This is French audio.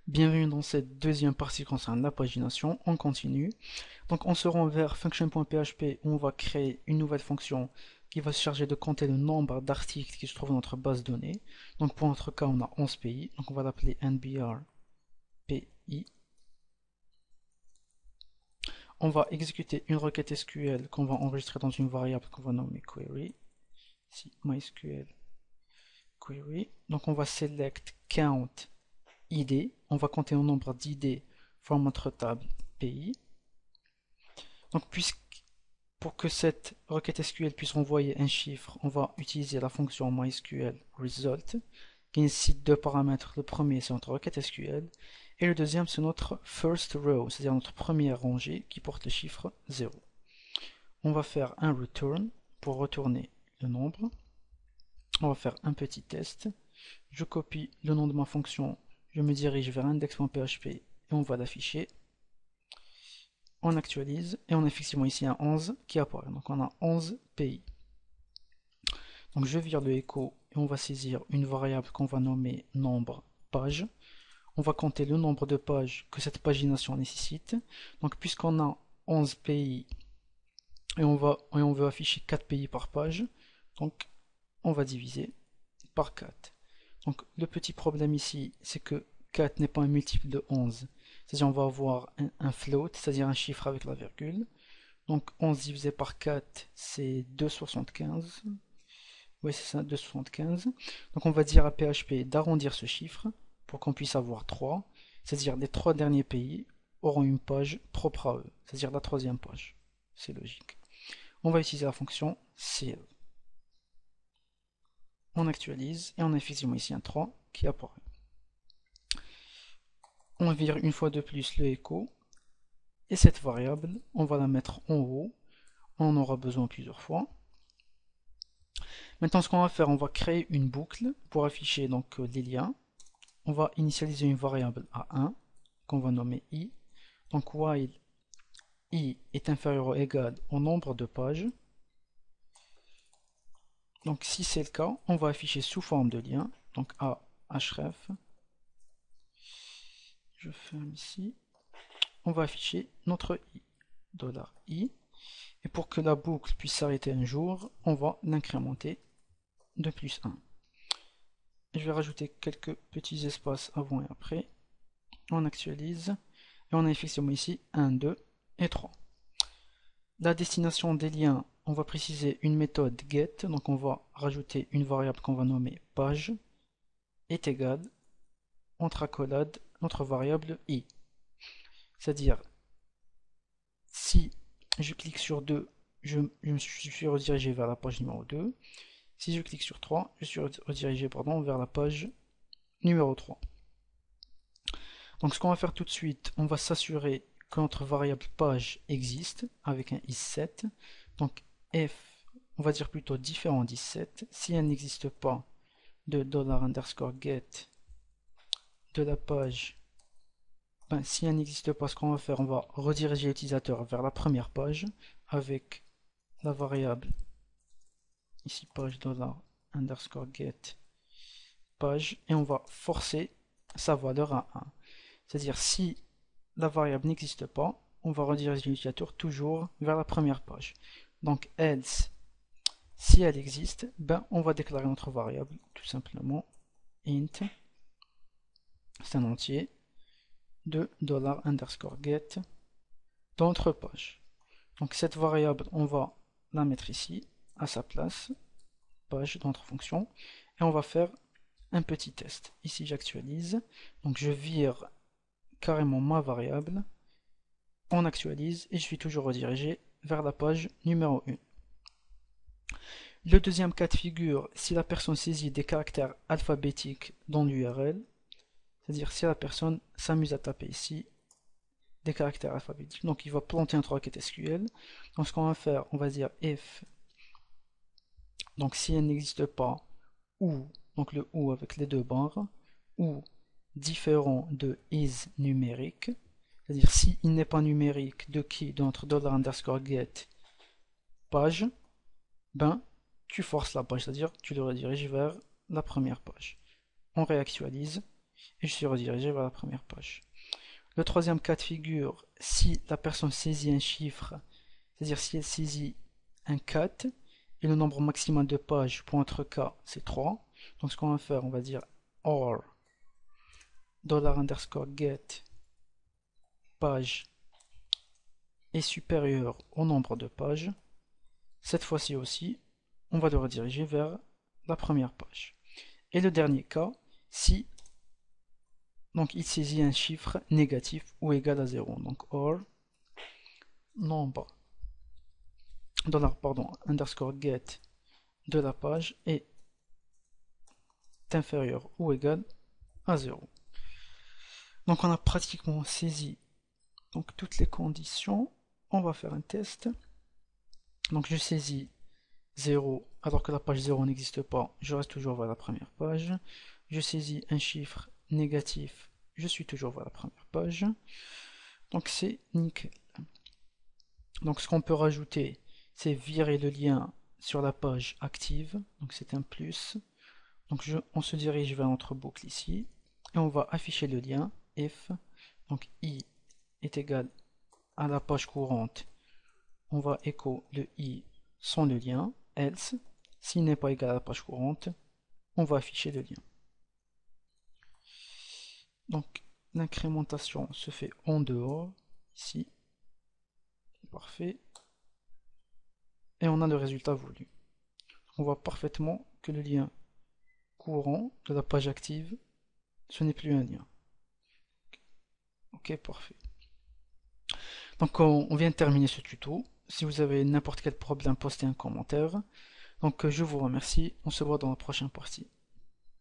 Bienvenue dans cette deuxième partie concernant la pagination. On continue. Donc on se rend vers function.php où on va créer une nouvelle fonction qui va se charger de compter le nombre d'articles qui se trouvent dans notre base de données. Donc pour notre cas, on a 11 pays. Donc on va l'appeler NBR PI. On va exécuter une requête SQL qu'on va enregistrer dans une variable qu'on va nommer query. Ici, MySQL query. Donc on va select count ID, on va compter le nombre d'ID from notre table pays. Donc pour que cette requête SQL puisse renvoyer un chiffre, on va utiliser la fonction MySQL result qui nécessite deux paramètres. Le premier c'est notre requête SQL et le deuxième c'est notre first row, c'est-à-dire notre première rangée qui porte le chiffre 0. On va faire un return pour retourner le nombre. On va faire un petit test. Je copie le nom de ma fonction, je me dirige vers index.php et on va l'afficher. On actualise et on a effectivement ici un 11 qui apparaît. Donc on a 11 pays. Donc je vire le echo et on va saisir une variable qu'on va nommer nombre page. On va compter le nombre de pages que cette pagination nécessite. Donc puisqu'on a 11 pays et on veut afficher 4 pays par page, donc on va diviser par 4. Donc le petit problème ici, c'est que 4 n'est pas un multiple de 11. C'est-à-dire on va avoir un float, c'est-à-dire un chiffre avec la virgule. Donc 11 divisé par 4, c'est 2,75. Oui, c'est ça, 2,75. Donc on va dire à PHP d'arrondir ce chiffre pour qu'on puisse avoir 3. C'est-à-dire les 3 derniers pays auront une page propre à eux, c'est-à-dire la troisième page. C'est logique. On va utiliser la fonction ceil. On actualise et on a effectivement ici un 3 qui apparaît. On vire une fois de plus le echo et cette variable, on va la mettre en haut. On en aura besoin plusieurs fois. Maintenant, ce qu'on va faire, on va créer une boucle pour afficher donc les liens. On va initialiser une variable à 1 qu'on va nommer i. Donc while i est inférieur ou égal au nombre de pages. Donc si c'est le cas, on va afficher sous forme de lien. Donc a href. Je ferme ici. On va afficher notre i, $i. Et pour que la boucle puisse s'arrêter un jour, on va l'incrémenter de plus 1. Je vais rajouter quelques petits espaces avant et après. On actualise. Et on a effectivement ici 1, 2 et 3. La destination des liens, on va préciser une méthode get. Donc on va rajouter une variable qu'on va nommer page est égale entre accolades notre variable i. C'est-à-dire, si je clique sur 2, je suis redirigé vers la page numéro 2. Si je clique sur 3, je suis redirigé vers la page numéro 3. Donc ce qu'on va faire tout de suite, on va s'assurer que notre variable page existe avec un is7. Donc f, on va dire plutôt différent d'is7. Si elle n'existe pas, de $_get de la page. Si elle n'existe pas, ce qu'on va faire, on va rediriger l'utilisateur vers la première page avec la variable ici page $_get page et on va forcer sa valeur à 1. C'est-à-dire si la variable n'existe pas, on va rediriger l'utilisateur toujours vers la première page. Donc else, si elle existe, on va déclarer notre variable tout simplement int, c'est un entier, de $_get dans notre page. Donc cette variable, on va la mettre ici, à sa place, page dans notre fonction, et on va faire un petit test. Ici j'actualise, donc je vire carrément ma variable, on actualise et je suis toujours redirigé vers la page numéro 1. Le deuxième cas de figure, si la personne saisit des caractères alphabétiques dans l'URL, c'est-à-dire si la personne s'amuse à taper ici des caractères alphabétiques, donc il va planter notre requête SQL. Donc ce qu'on va faire, on va dire if, donc si elle n'existe pas, ou, donc le ou avec les deux barres, ou différent de is numérique, c'est-à-dire si il n'est pas numérique de qui, de notre $_get page, tu forces la page, c'est-à-dire tu le rediriges vers la première page. On réactualise et je suis redirigé vers la première page. Le troisième cas de figure, si la personne saisit un chiffre, c'est-à-dire si elle saisit un 4, et le nombre maximal de pages pour notre cas, c'est 3. Donc ce qu'on va faire, on va dire or $_get page est supérieur au nombre de pages. Cette fois-ci aussi, on va le rediriger vers la première page. Et le dernier cas, si donc il saisit un chiffre négatif ou égal à 0. Donc or nombre $_get de la page est inférieur ou égal à 0. Donc on a pratiquement saisi donc toutes les conditions. On va faire un test. Donc je saisis 0 alors que la page 0 n'existe pas, je reste toujours vers la première page. Je saisis un chiffre négatif, je suis toujours vers la première page. Donc c'est nickel. Donc ce qu'on peut rajouter, c'est virer le lien sur la page active, donc c'est un plus. Donc on se dirige vers notre boucle ici, et on va afficher le lien if, donc i est égal à la page courante, on va écho le i sans le lien, else, s'il n'est pas égal à la page courante, on va afficher le lien. Donc l'incrémentation se fait en dehors, ici, parfait, et on a le résultat voulu. On voit parfaitement que le lien courant de la page active, ce n'est plus un lien. Ok, parfait. Donc on vient de terminer ce tuto. Si vous avez n'importe quel problème, postez un commentaire. Donc je vous remercie, on se voit dans la prochaine partie.